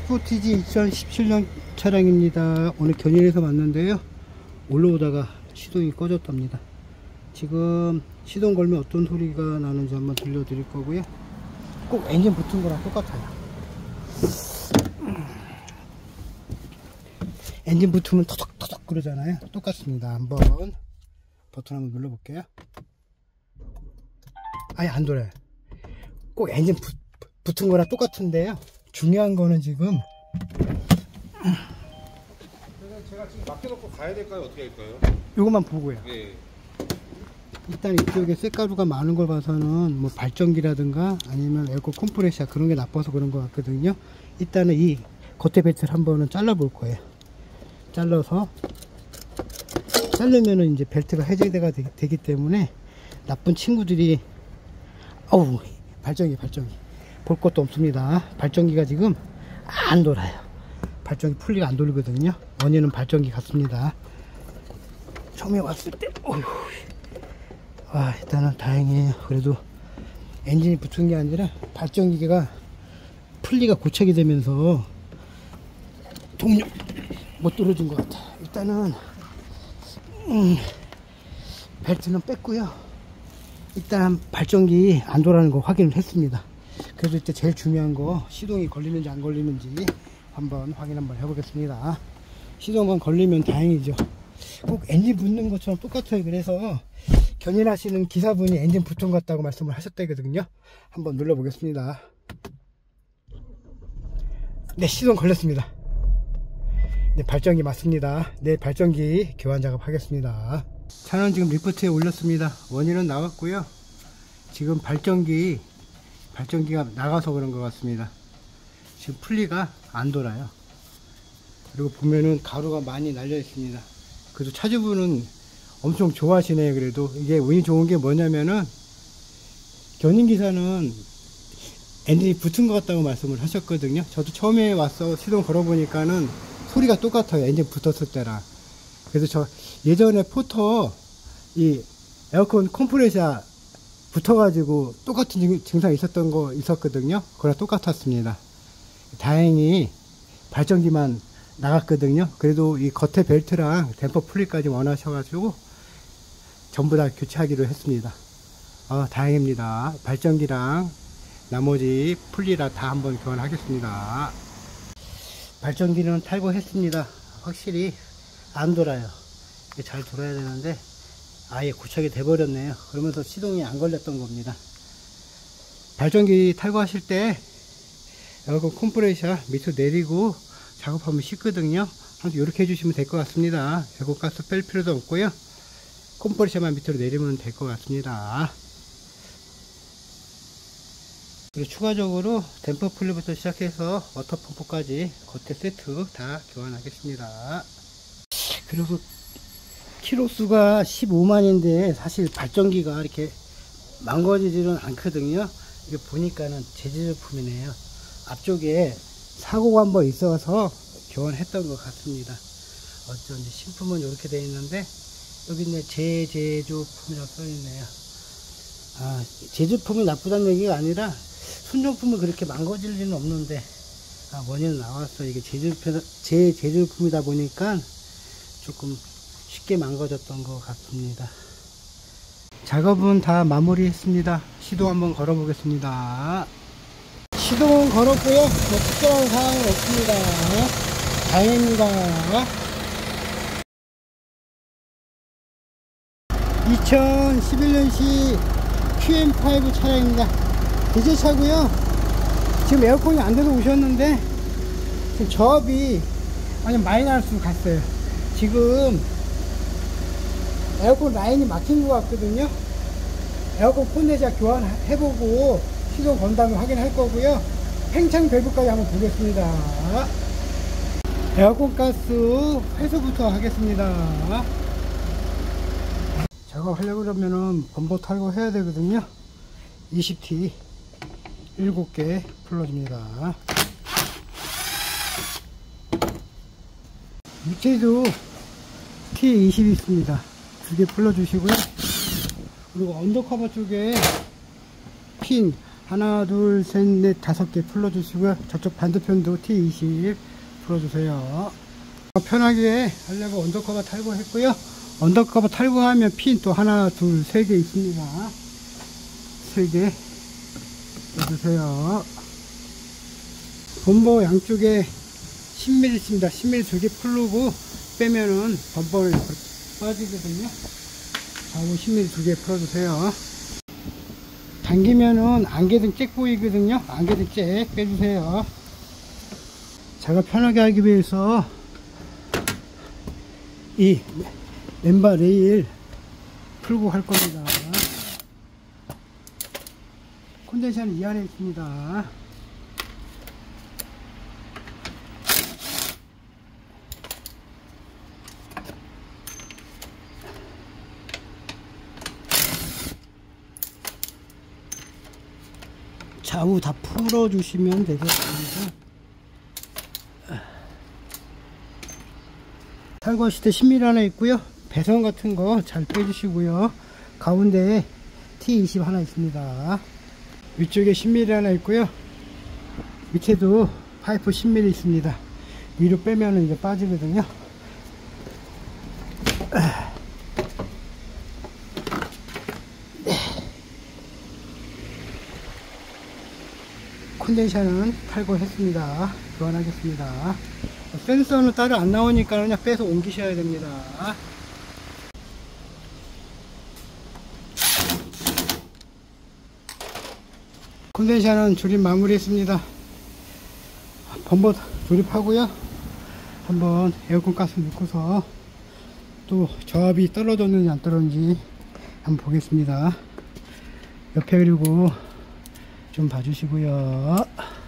스포티지 2017년 차량입니다. 오늘 견인해서 왔는데요, 올라오다가 시동이 꺼졌답니다. 지금 시동 걸면 어떤 소리가 나는지 한번 들려드릴 거고요. 꼭 엔진 붙은 거랑 똑같아요. 엔진 붙으면 터덕터덕 그러잖아요. 똑같습니다. 한번 버튼 한번 눌러볼게요. 아예 안 돌아요. 꼭 엔진 붙은 거랑 똑같은데요, 중요한 거는 지금 제가 지금 맡겨놓고 가야 될까요? 어떻게 할까요? 요것만 보고요. 네. 일단 이쪽에 쇳가루가 많은 걸 봐서는 뭐 발전기라든가 아니면 에어컨 컴프레셔 그런 게 나빠서 그런 것 같거든요. 일단은 이 겉에 벨트를 한번은 잘라 볼 거예요. 잘라서 자르면은 이제 벨트가 해제가 되기 때문에 나쁜 친구들이, 어우, 발전기 볼 것도 없습니다. 발전기가 지금 안 돌아요. 발전기 풀리가 안 돌거든요. 원인은 발전기 같습니다. 처음에 왔을 때, 어휴, 와, 일단은 다행이에요. 그래도 엔진이 붙은 게 아니라 발전기가 풀리가 고착이 되면서 동력 못 떨어진 것 같아요. 일단은 벨트는 뺐고요. 일단 발전기 안 돌아가는 거 확인을 했습니다. 그래서 이제 제일 중요한 거, 시동이 걸리는지 안 걸리는지 한번 확인 한번 해보겠습니다. 시동만 걸리면 다행이죠. 꼭 엔진 붙는 것처럼 똑같아요. 그래서 견인하시는 기사분이 엔진 붙은 것 같다고 말씀을 하셨다거든요. 한번 눌러보겠습니다. 네, 시동 걸렸습니다. 네, 발전기 맞습니다. 네, 발전기 교환 작업 하겠습니다. 차는 지금 리프트에 올렸습니다. 원인은 나왔고요. 지금 발전기가 나가서 그런 것 같습니다. 지금 풀리가 안 돌아요. 그리고 보면은 가루가 많이 날려 있습니다. 그래도 차주분은 엄청 좋아하시네요. 그래도 이게 운이 좋은 게 뭐냐면은, 견인기사는 엔진이 붙은 것 같다고 말씀을 하셨거든요. 저도 처음에 와서 시동 걸어 보니까는 소리가 똑같아요. 엔진 붙었을 때랑. 그래서 저 예전에 포터 이 에어컨 컴프레셔 붙어가지고 똑같은 증상 있었던 거 있었거든요. 그거랑 똑같았습니다. 다행히 발전기만 나갔거든요. 그래도 이 겉에 벨트랑 댐퍼 풀리까지 원하셔가지고 전부 다 교체하기로 했습니다. 다행입니다. 발전기랑 나머지 풀리라 다 한번 교환하겠습니다. 발전기는 탈거했습니다. 확실히 안 돌아요. 잘 돌아야 되는데 아예 고착이 돼 버렸네요. 그러면서 시동이 안 걸렸던 겁니다. 발전기 탈거하실 때 에어컨 컴프레셔 밑으로 내리고 작업하면 쉽거든요. 항상 이렇게 해주시면 될 것 같습니다. 에어컨 가스 뺄 필요도 없고요. 컴프레셔만 밑으로 내리면 될 것 같습니다. 그리고 추가적으로 댐퍼 풀리부터 시작해서 워터펌프까지 겉에 세트 다 교환하겠습니다. 그리고 키로수가 15만인데 사실 발전기가 이렇게 망가지지는 않거든요. 이게 보니까는 제조제품이네요. 앞쪽에 사고가 한번 있어서 교환했던 것 같습니다. 어쩐지 신품은 이렇게 되어 있는데 여기 있네, 제제조품이라고 써있네요. 제조품이 나쁘다는 얘기가 아니라 순정품은 그렇게 망가질 일은 없는데 원인은 나왔어. 이게 제조품이다 보니까 조금 쉽게 망가졌던 것 같습니다. 작업은 다 마무리 했습니다. 시동 한번 걸어 보겠습니다. 시동은 걸었고요. 뭐 특별한 사항은 없습니다. 다행입니다. 2011년식 QM5 차량입니다. 디젤 차고요. 지금 에어컨이 안 돼서 오셨는데 지금 저압이 완전 마이너스로 갔어요. 지금 에어컨 라인이 막힌 것 같거든요. 에어컨 콘덴서 교환해보고 시동 건 다음에 확인할 거고요. 팽창 밸브까지 한번 보겠습니다. 에어컨 가스 회수부터 하겠습니다. 작업하려고 그러면은 범버 탈거해야 되거든요. 20T 7개 풀어줍니다. 밑에도 T20 있습니다. 2개 풀어주시고요. 그리고 언더커버 쪽에 핀 하나, 둘, 셋, 넷, 5개 풀어주시고요. 저쪽 반대편도 T20 풀어주세요. 편하게 하려고 언더커버 탈거했고요. 언더커버 탈거하면 핀 또 하나, 둘, 3개 있습니다. 3개 넣어주세요. 범버 양쪽에 10mm 있습니다. 10mm 2개 풀고 빼면은 범버를 빠지거든요. 좌우 10mm 2개 풀어주세요. 당기면은 안개등 잭 보이거든요. 안개등 잭 빼주세요. 제가 편하게 하기 위해서 이 멤버 레일 풀고 할 겁니다. 콘덴서는 이 안에 있습니다. 좌우 다 풀어주시면 되겠습니다. 탈거하실 때 10mm 하나 있고요. 배선 같은 거 잘 빼주시고요. 가운데에 T20 하나 있습니다. 위쪽에 10mm 하나 있고요. 밑에도 파이프 10mm 있습니다. 위로 빼면 이제 빠지거든요. 컨덴서는 탈거했습니다. 교환하겠습니다. 센서는 따로 안 나오니까 그냥 빼서 옮기셔야 됩니다. 컨덴서는 조립 마무리했습니다. 범버 조립하고요. 한번 에어컨 가스 넣고서 또 저압이 떨어졌는지 안 떨어졌는지 한번 보겠습니다. 옆에 그리고 좀 봐주시고요.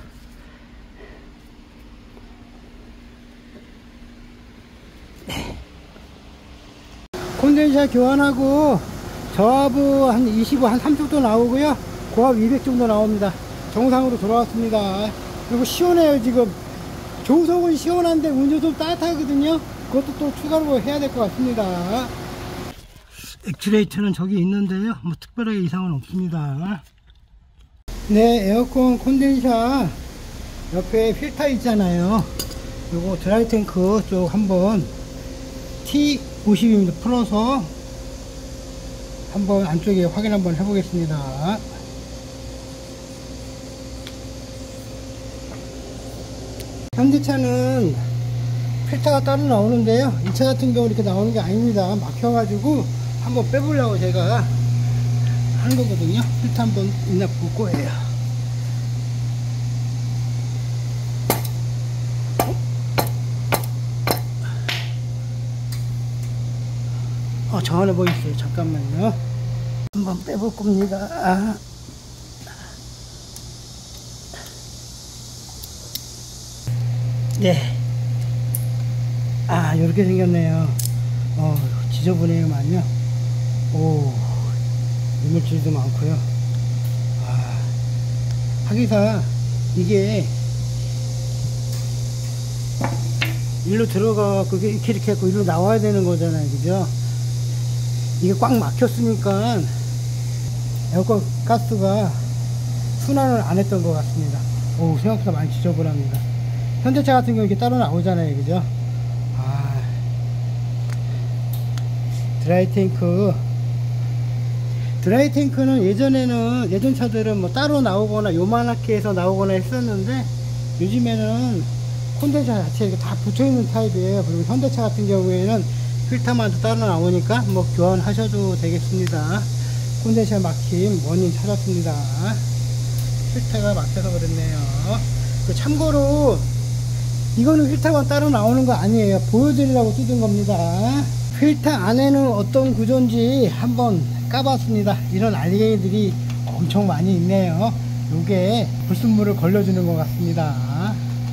콘덴서 교환하고 저압은 한 25, 한 3 정도 나오고요. 고압 200 정도 나옵니다. 정상으로 돌아왔습니다. 그리고 시원해요. 지금 조석은 시원한데 운전 좀 따뜻하거든요. 그것도 또 추가로 해야 될 것 같습니다. 액츄레이터는 저기 있는데요. 뭐 특별하게 이상은 없습니다. 네, 에어컨 콘덴서 옆에 필터 있잖아요. 요거 드라이 탱크 쪽 한번 T50입니다. 풀어서 한번 안쪽에 확인 한번 해보겠습니다. 현대차는 필터가 따로 나오는데요. 이 차 같은 경우 이렇게 나오는 게 아닙니다. 막혀가지고 한번 빼보려고 제가 하는 거거든요. 필터 한번 있나 볼 거예요. 저 안에 뭐 있어요. 잠깐만요. 한번 빼볼 겁니다. 네. 요렇게 생겼네요. 지저분해요만요. 오, 이물질도 많고요. 하기사 이게 일로 들어가 그게 이렇게 했고 일로 나와야 되는 거잖아요. 그죠? 이게 꽉 막혔으니까 에어컨 가스가 순환을 안 했던 것 같습니다. 오, 생각보다 많이 지저분합니다. 현대차 같은 경우 이렇게 따로 나오잖아요. 그죠? 드라이 탱크는 예전 차들은 뭐 따로 나오거나 요만하게 해서 나오거나 했었는데 요즘에는 콘덴서 자체에 다 붙어있는 타입이에요. 그리고 현대차 같은 경우에는 필터만 따로 나오니까 뭐 교환하셔도 되겠습니다. 콘덴서 막힘 원인 찾았습니다. 필터가 막혀서 그렇네요. 참고로 이거는 필터가 따로 나오는 거 아니에요. 보여드리려고 뜯은 겁니다. 필터 안에는 어떤 구조인지 한번 까봤습니다. 이런 알갱이들이 엄청 많이 있네요. 요게 불순물을 걸러주는 것 같습니다.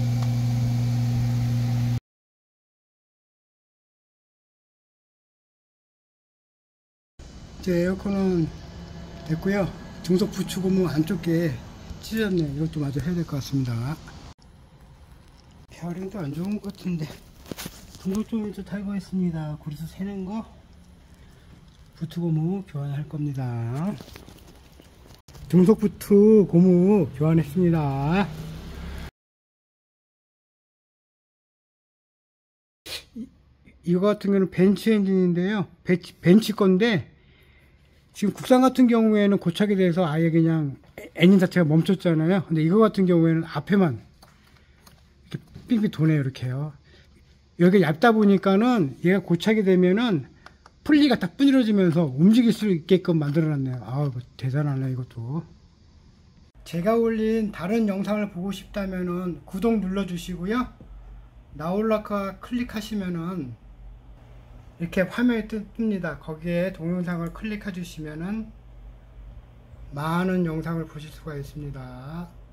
제 에어컨은 됐고요. 중속 부추고무 안쪽에 찢어졌네요. 이것도 마저 해야 될 것 같습니다. 베어링도 안 좋은 것 같은데 중속 조인트 탈거했습니다. 그래서 새는 거 부트고무 교환할 겁니다. 등속부트 고무 교환했습니다. 이거 같은 경우는 벤츠 엔진인데요. 벤츠 건데 지금 국산 같은 경우에는 고착이 돼서 아예 그냥 엔진 자체가 멈췄잖아요. 근데 이거 같은 경우에는 앞에만 이렇게 삥삥 도네요. 이렇게요. 여기가 얇다 보니까는 얘가 고착이 되면은 풀리가 딱 부러지면서 움직일 수 있게끔 만들어 놨네요. 아, 대단하네 이것도. 제가 올린 다른 영상을 보고 싶다면은 구독 눌러 주시고요. 나올라카 클릭하시면은 이렇게 화면이 뜹니다. 거기에 동영상을 클릭해 주시면은 많은 영상을 보실 수가 있습니다.